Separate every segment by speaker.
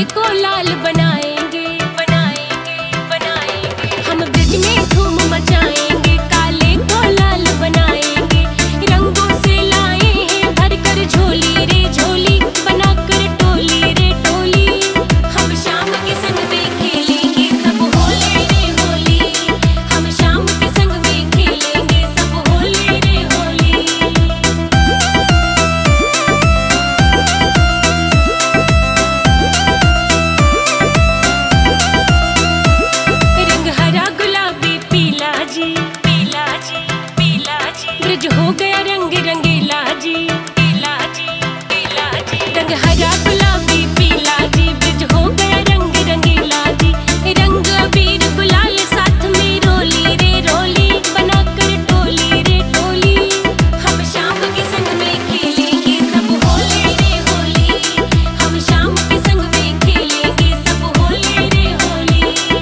Speaker 1: को लाल बनाएंगे, बनाएंगे, बनाएंगे। हम ब्रिज में धूम मचाएंगे, काले को लाल बनाएंगे। रंगों से लाए हैं भर कर झोली रे झोली, बनाकर टोली रे टोली। हम शाम के संग में खेलेंगे सब होली रे होली। हम शाम के संग में खेलेंगे सब होली रे होली। रंग हरा गुलाबी पीला जी, पीला जी, पीला जी। ब्रिज हो गया रंग रंगीला जी, पीला जी, पीला जी। रंग हरा गुलाबी पीला जी, ब्रिज हो गया रंग रंगीला जी। रंग अबीर गुलाल साथ में रोली रे रोली, बनाकर टोली रे टोली। हम शाम के संग में खेलेंगे सब होली रे होली। हम शाम के संग में खेलेंगे सब होली रे होली।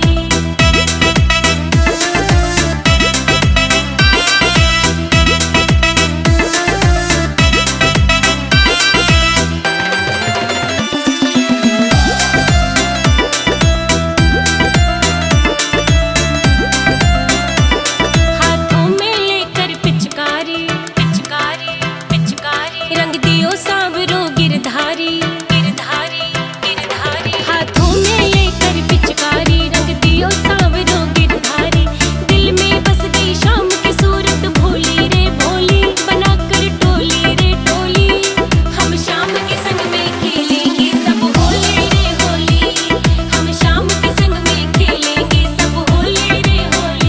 Speaker 1: हाथों में लेकर पिचकारी, पिचकारी, पिचकारी। रंग दियो सांवरो गिरधारी, गिरधारी, गिरधारी। हाथों में लेकर पिचकारी, रंग दियो सांवरो गिरधारी। दिल में बस गई शाम की सूरत भोली रे भोली, बनाकर टोली रे टोली। हम शाम के संग में खेलेंगे सब होली रे होली। हम शाम के संग में खेलेंगे सब होली रे होली।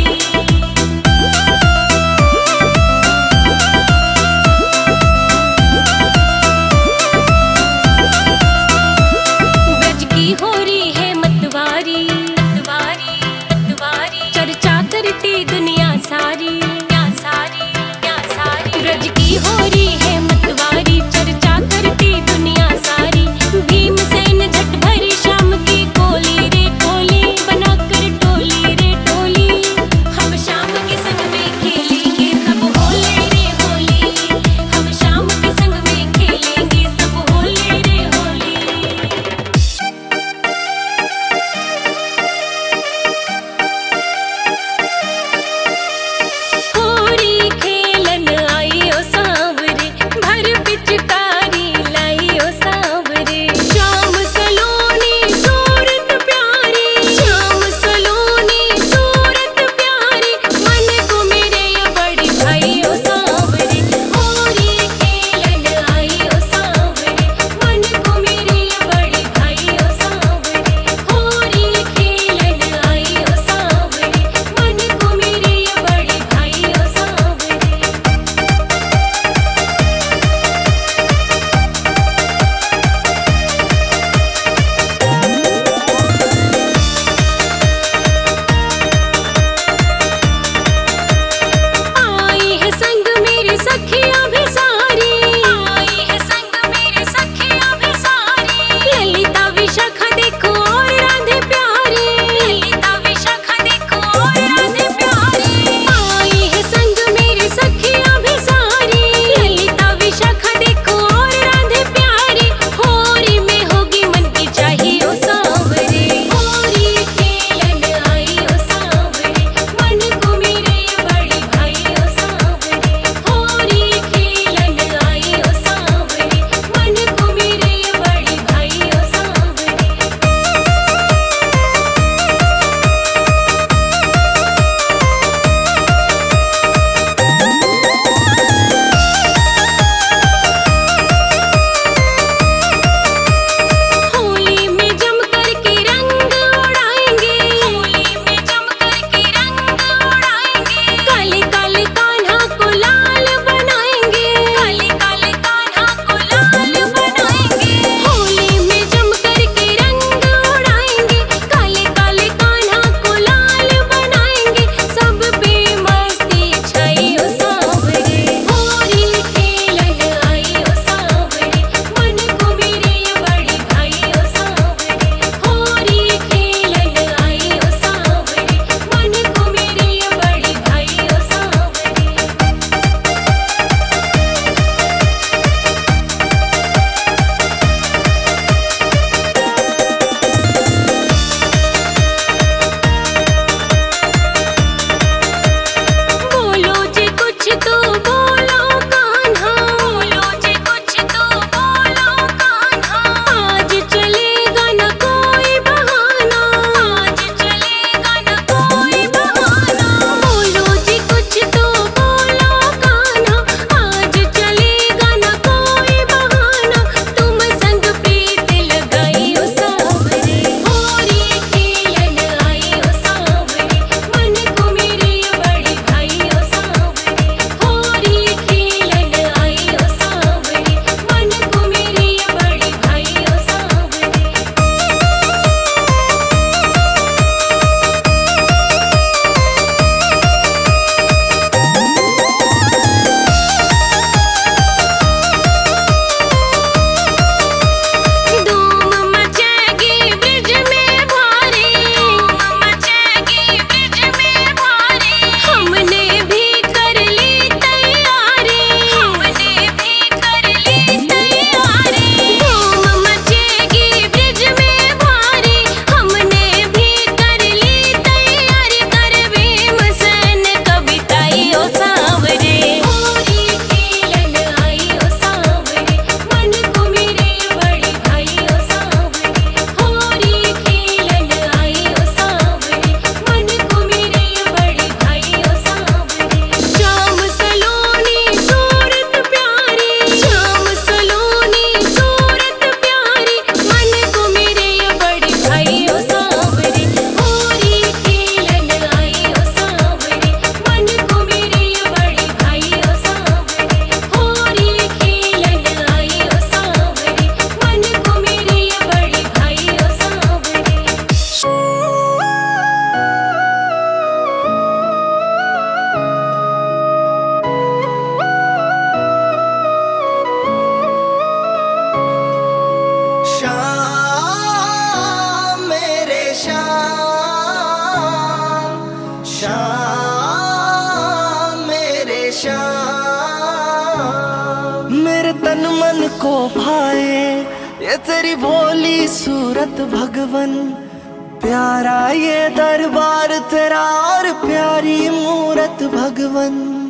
Speaker 2: को भाए ये तेरी भोली सूरत भगवन, प्यारा ये दरबार तेरा और प्यारी मूरत भगवन।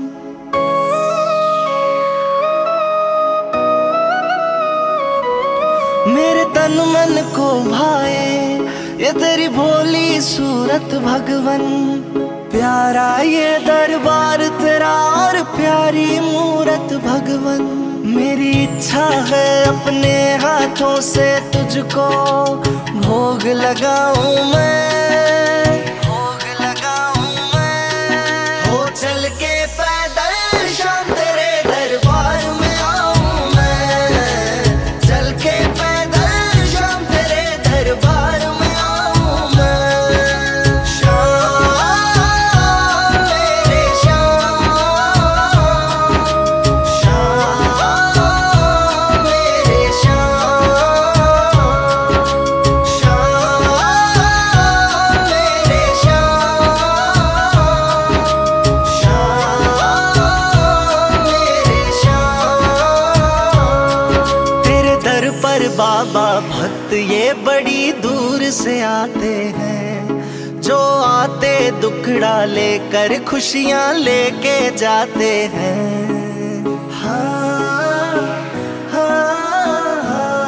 Speaker 2: मेरे तन मन को भाए ये तेरी भोली सूरत भगवन, प्यारा ये दरबार तेरा और प्यारी मूरत भगवन। मेरी इच्छा है अपने हाथों से तुझको भोग लगाऊं मैं, भोग लगाऊं मैं। हो चल के पैदल शाम तेरे दरबार में आऊं मैं, चल के पैदल शाम तेरे दरबार में आऊं मैं। शाम मेरे शाम, शाम मेरे शाम, शाम मेरे बाबा भक्त ये बड़ी दूर से आते हैं, जो आते दुखड़ा लेकर खुशियां लेके जाते हैं। हाँ, हाँ,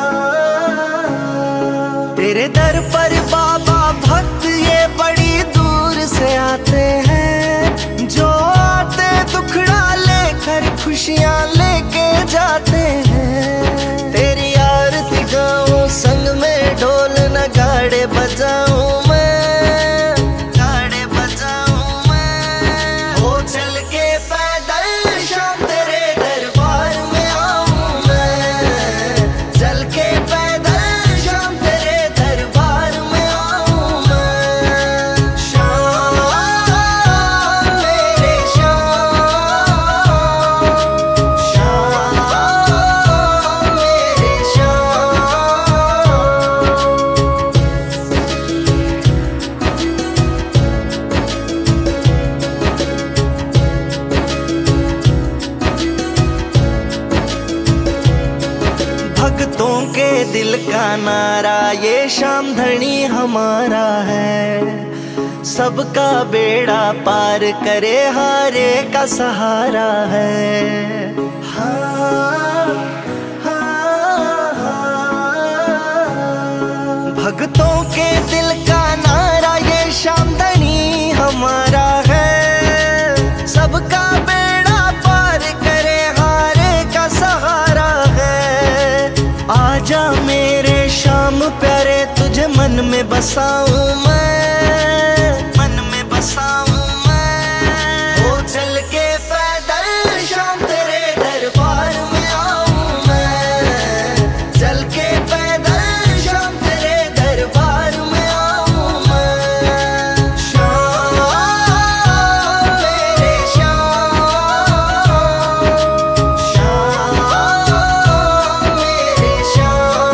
Speaker 2: हाँ। तेरे दर पर बाबा भक्त ये बड़ी दूर से आते हैं, जो आते दुखड़ा लेकर खुशियां लेके जाते हैं। तेरी आरती गाऊं संग में ढोल नगाड़े बजाऊं मैं, गाड़े बजाऊं मैं। हो चल के पैदल शाम तेरे दरबार में आऊं मैं, चल के पैदल शाम तेरे दरबार में आऊं मैं। शाम मेरे शाम, शाम मेरे शाम। भक्तों के दिल का नारा ये शाम धनी हमारा है, सबका बेड़ा पार करे हारे का सहारा है। हाँ, हाँ, हाँ। भक्तों के दिल का नारा ये शाम धनी हमारा है, सबका बेड़ा पार करे हारे का सहारा है। आजा मेरे शाम प्यारे तुझे मन में बसाऊं मैं, मन में बसाऊं मैं। हो चल के पैदल शाम तेरे दरबार में आऊं मैं, चल के पैदल शाम तेरे दरबार में आऊं मैं। शाम मेरे शाम, शाम मेरे शाम।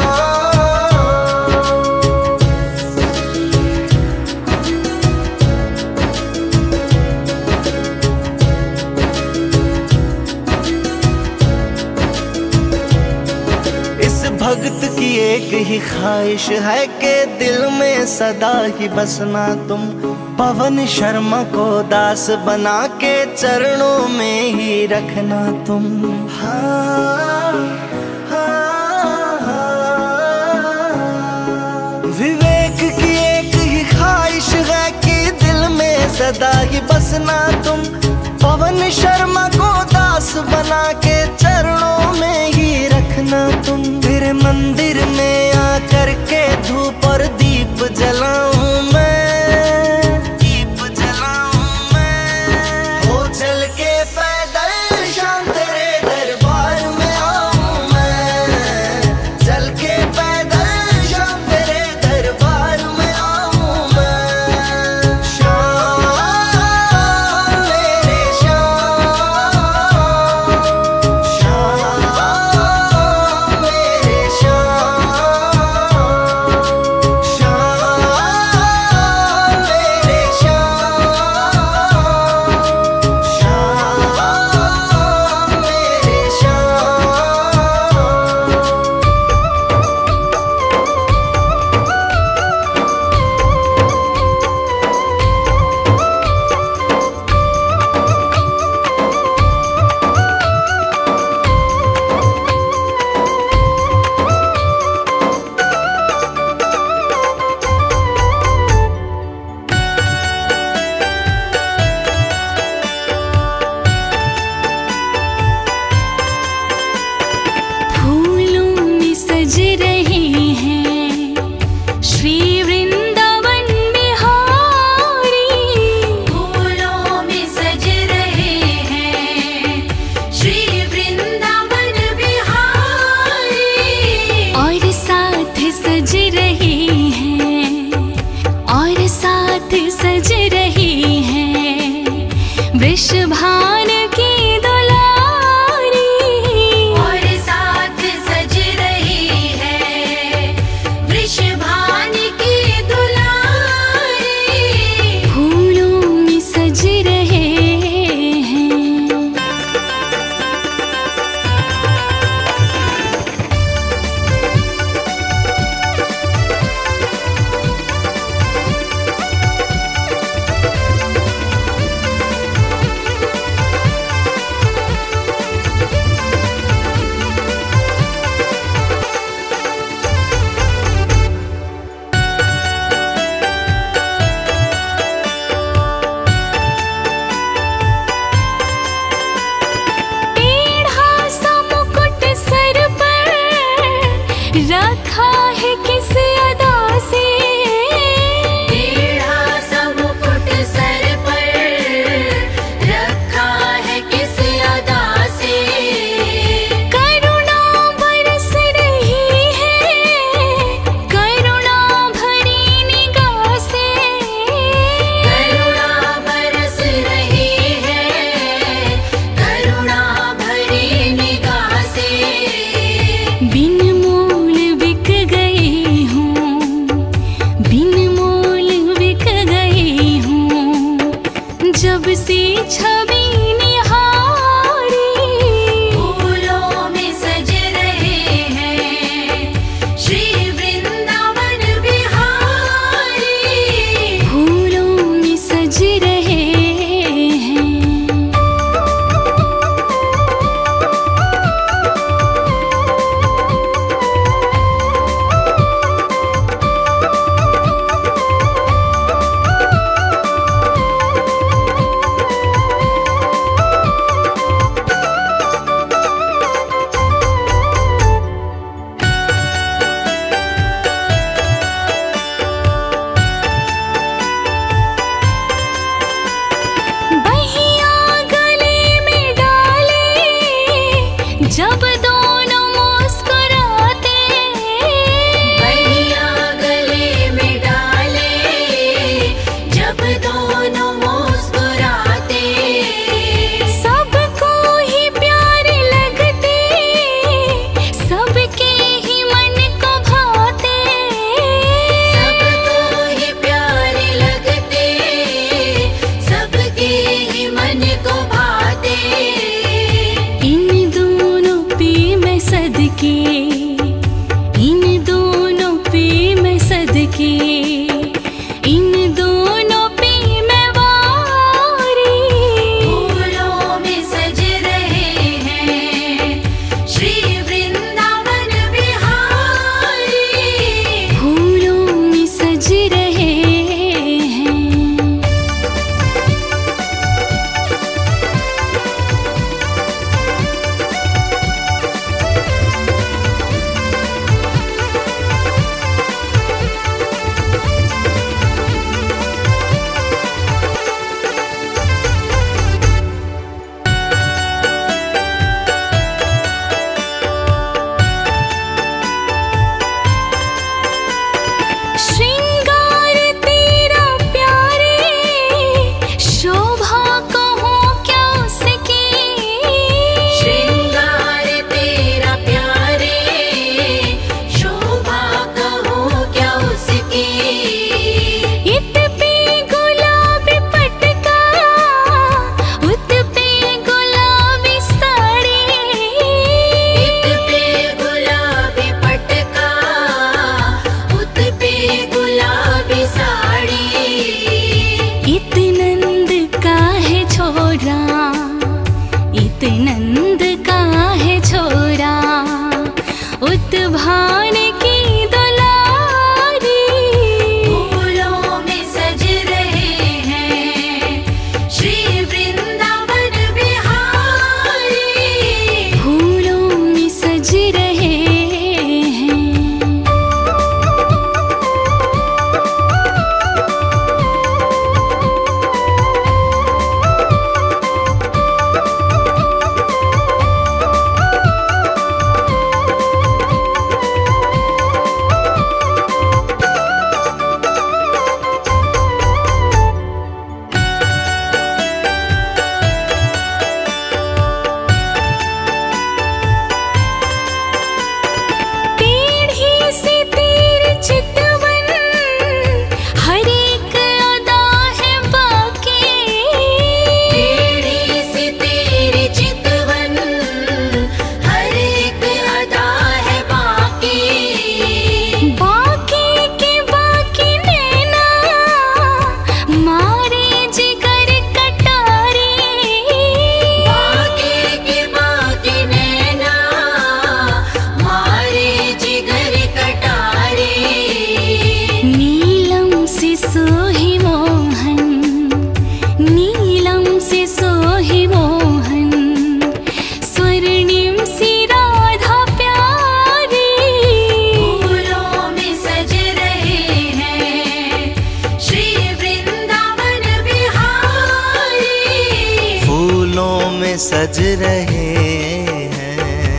Speaker 2: इस भक्त की एक ही ख्वाहिश है कि दिल में सदा ही बसना तुम, पवन शर्मा को दास बना के चरणों में ही रखना तुम। हाँ, हाँ, हाँ। विवेक की एक ही ख्वाहिश है कि दिल में सदा ही बसना तुम, पवन शर्मा को दास बना के चरणों में ही रखना तुम। तेरे मंदिर में आकर के धूप और दीप जलाऊं मैं, दीप जलाऊं मैं। हो चल के पैदल शाम तेरे दरबार में आऊं मैं, चल के पैदल शाम तेरे दरबार में आऊं मैं। शाम मेरे शाम, शाम मेरे शाम।
Speaker 1: रखा है किस अदा से
Speaker 3: टेढ़ा सा मुकुट सर पर, रखा है किस अदा से।
Speaker 1: करुणा बरस रही है, करुणा भरी निगाह से।
Speaker 3: करुणा बरस रही है, करुणा भरी निगाह से।
Speaker 1: बिन मोल बिक गई हूँ, बिन मोल बिक गई हूँ, जब से छवि निहारी।
Speaker 3: फूलों में सज रहे हैं श्री वृंदावन बिहारी।
Speaker 1: फूलों में सज रहे हैं। बहिया गले में डाले, जब दोनों मुस्कुराते।
Speaker 3: बहिया गले में डाले, जब दोनों मुस्कुराते।
Speaker 1: सबको ही प्यारे लगते, सबके ही मन को भाते।
Speaker 3: सबको ही प्यारे लगते, सबके ही मन को भाते।
Speaker 1: इन दोनों पे मैं सदके, इन दोनों पे मैं सदके, इन दोनों पे मैं वारी।
Speaker 3: फूलों में सज रहे हैं श्री वृंदावन बिहारी।
Speaker 1: फूलों में सज रहे हैं। श्रृंगार तेरा प्यारे, शोभा कहूँ क्या उसकी।
Speaker 3: श्रृंगार तेरा प्यारे, शोभा कहूँ क्या उसकी।
Speaker 1: इत पे गुलाबी पटका, उत पे गुलाबी साड़ी।
Speaker 3: इत पे गुलाबी पटका, उत पे गुलाबी साड़ी।
Speaker 1: इत नंद का है छोरा, इत नंद का है छोरा, उत भान की दुलारी।
Speaker 3: फूलों में सज रहे हैं श्री वृंदावन बिहारी।
Speaker 1: फूलों में सज रहे हैं।
Speaker 2: सज रहे हैं।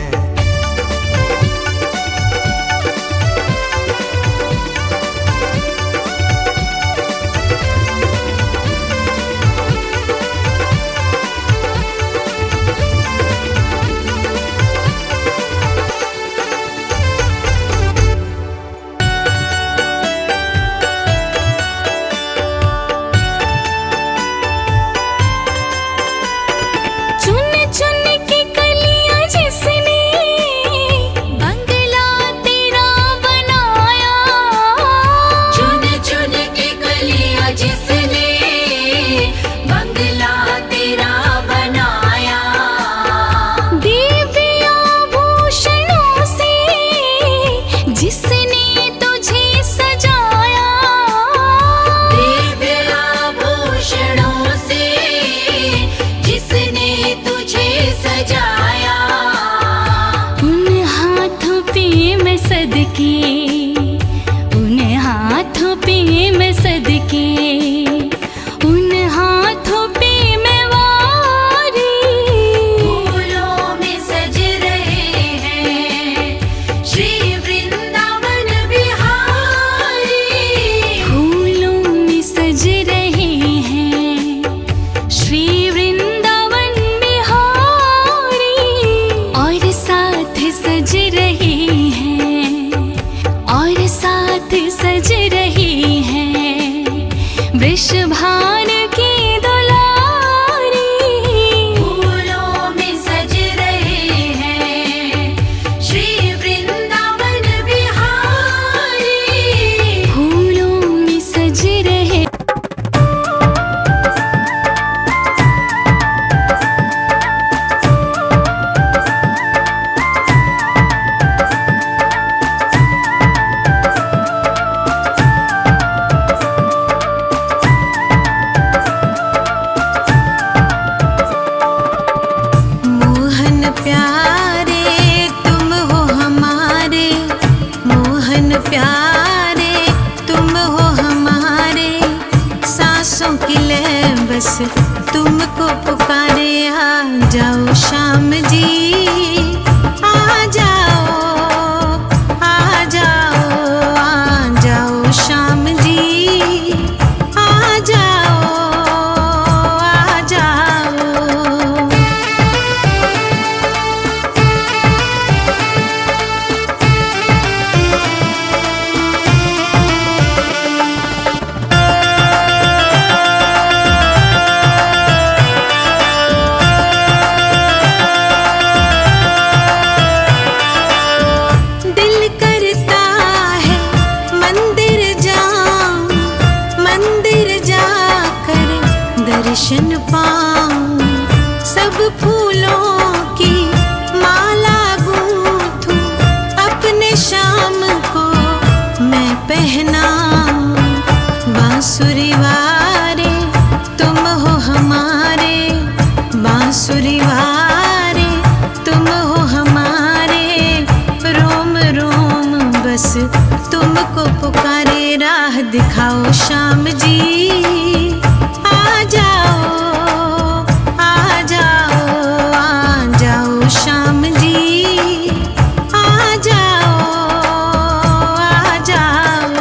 Speaker 3: वृषभान की दुलारी फूलों में सज रहे हैं, श्री वृंदावन बिहारी फूलों में सज रहे। बस तुमको पुकारे, आ जाओ श्याम जी, आ जाओ, आ जाओ, आ जाओ श्याम जी, आ जाओ, आ जाओ। दर्शन पाऊं, सब फूलों की माला गूंथूं, अपने श्याम को मैं पहनाऊं। बांसुरी वारे तुम हो हमारे, बांसुरी वारे तुम हो हमारे, रोम रोम बस तुमको पुकारे, राह दिखाओ श्याम जी, आ जाओ, आ जाओ, आ जाओ श्याम जी, आ जाओ, आ जाओ।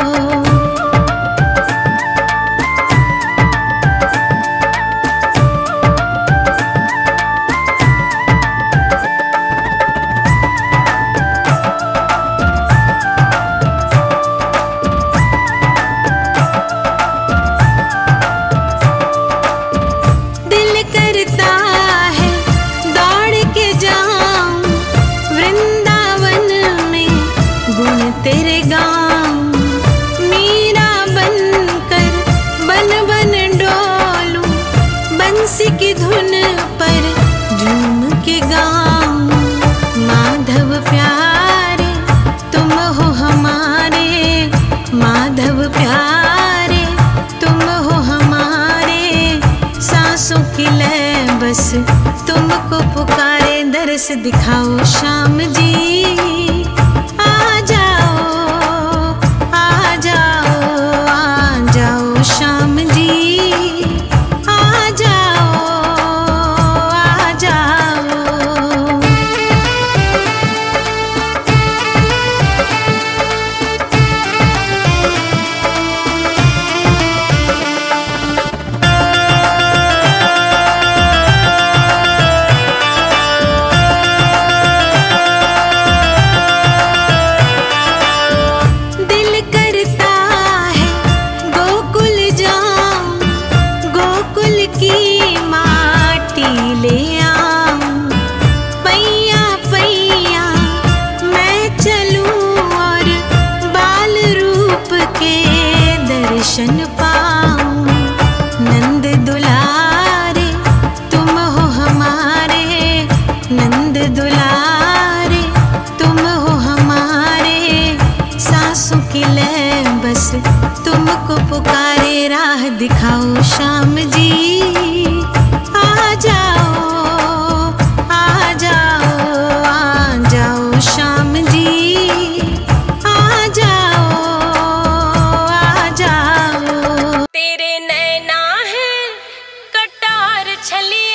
Speaker 3: तेरे गाँव मीरा बनकर बन बन डोलूं, बंसी की धुन पर झूम के गाऊं। माधव प्यारे तुम हो हमारे, माधव प्यारे तुम हो हमारे, सांसों की लय बस तुमको पुकारे, दर्श दिखाओ श्याम जी, आ जाओ, आ जाओ, आ जाओ श्याम जी, आ जाओ, आ जाओ।
Speaker 4: तुमको पुकारे राह दिखाओ श्याम जी। आ जाओ आ जाओ आ जाओ श्याम जी, आ जाओ आ जाओ।
Speaker 1: तेरे नैना है कटार छलिए,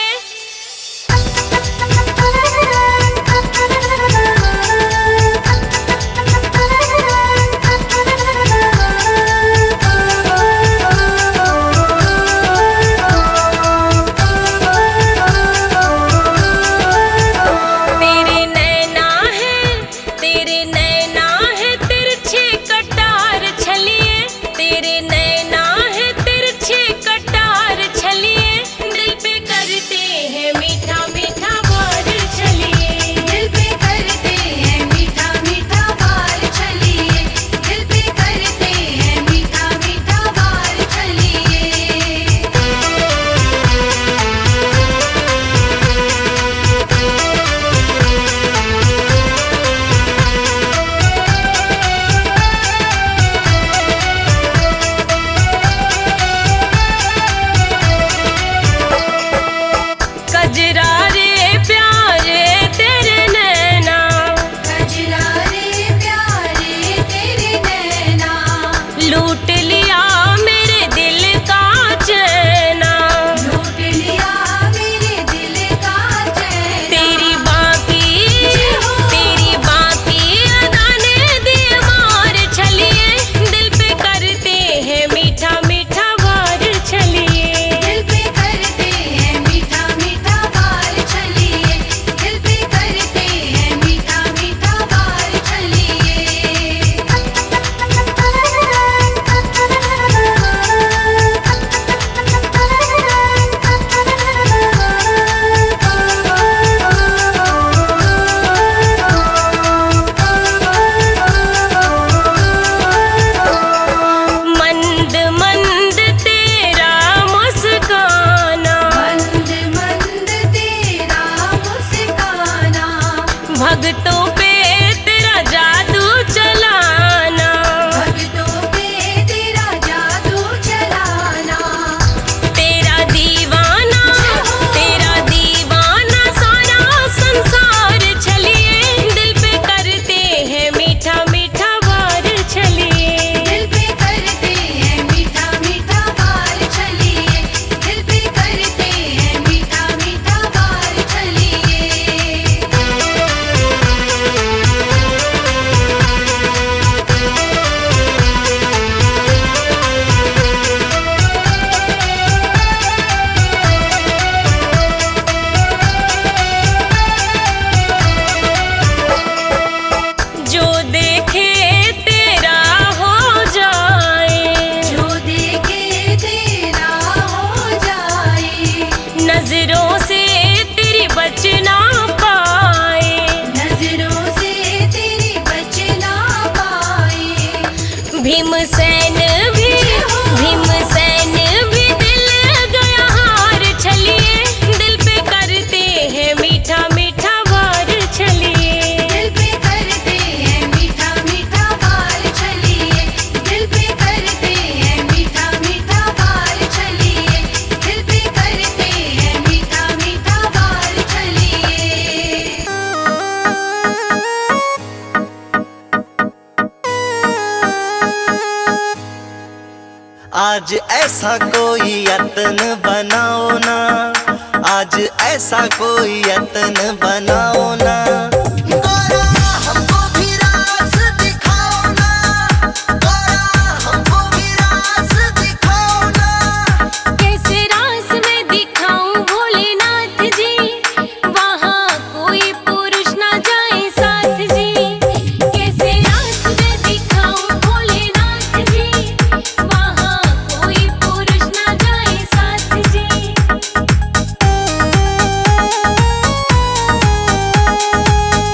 Speaker 1: भक्तों पे तेरा जादू चलाना,
Speaker 3: भक्तों पे तेरा जादू चलाना।
Speaker 1: तेरा दीवाना सारा संसार छलिए, दिल पे करते हैं मीठा मीठा वार छलिए।
Speaker 3: दिल पे करते हैं मीठा मीठा वार छलिए, दिल पे करते हैं मीठा मीठा वार छलिए।
Speaker 1: जो देखे तेरा हो जाए,
Speaker 3: जो देखे तेरा हो जाए,
Speaker 1: नजरों से तेरी बच ना पाए।
Speaker 3: नजरों से तेरी बच ना पाए।
Speaker 1: भीमसेन भी दिल गया हार छलिए, दिल पे करते हैं मीठा मीठा वार छलिए।
Speaker 3: दिल पे करते हैं मीठा मीठा वार छलिए, दिल पे करते हैं मीठा मीठा वार छलिए, दिल पे करते हैं मीठा मीठा वार छलिए।
Speaker 2: आज ऐसा कोई यत्न बनाओ ना, आज ऐसा कोई यत्न बनाओ ना। गोरा हमको भी रास दिखाओ ना, गोरा हमको भी रास दिखाओ ना।
Speaker 1: कैसे रास में दिखाऊं भोलेनाथ जी, वहाँ कोई पुरुष ना जाए साथ जी। कैसे रास में दिखाऊं भोलेनाथ जी, वहाँ कोई पुरुष ना जाए साथ जी।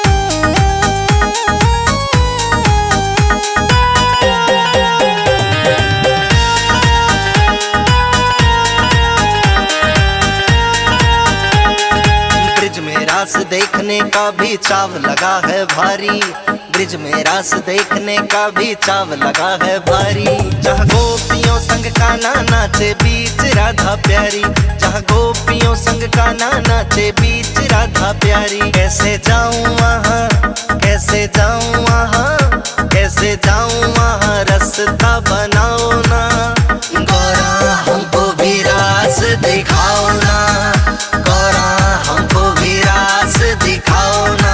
Speaker 2: का भी चाव लगा है भारी, ब्रिज में रास देखने का भी चाव लगा है भारी। जहाँ गोपियों संग कान्हा नाचे बीच राधा प्यारी, जहाँ गोपियों संग कान्हा नाचे बीच राधा प्यारी। कैसे जाऊँ वहाँ, कैसे जाऊँ वहाँ, कैसे जाऊँ वहाँ, रास्ता बनाओ ना गौरा, हमको भी रास दिखाओ ना गौरा, हमको भी रास दिखाओ ना।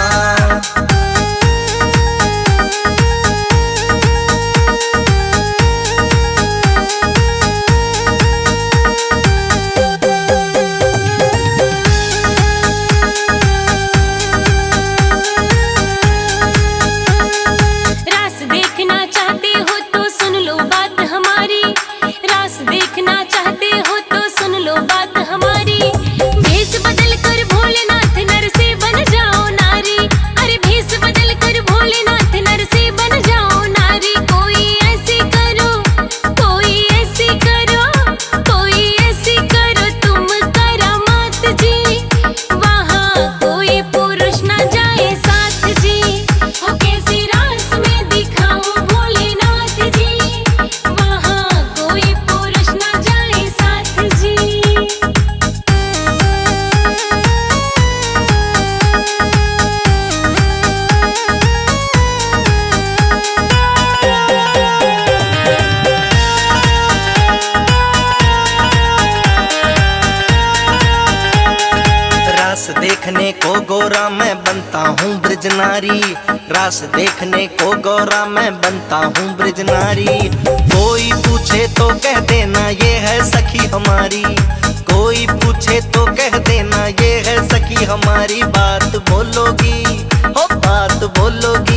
Speaker 2: देखने को गोरा मैं बनता हूँ ब्रिज नारी, रास देखने को गोरा मैं बनता हूँ ब्रिज नारी। कोई पूछे तो कह देना ये है सखी हमारी, कोई पूछे तो कह देना ये है सखी हमारी। बात बोलोगी हो बात बोलोगी,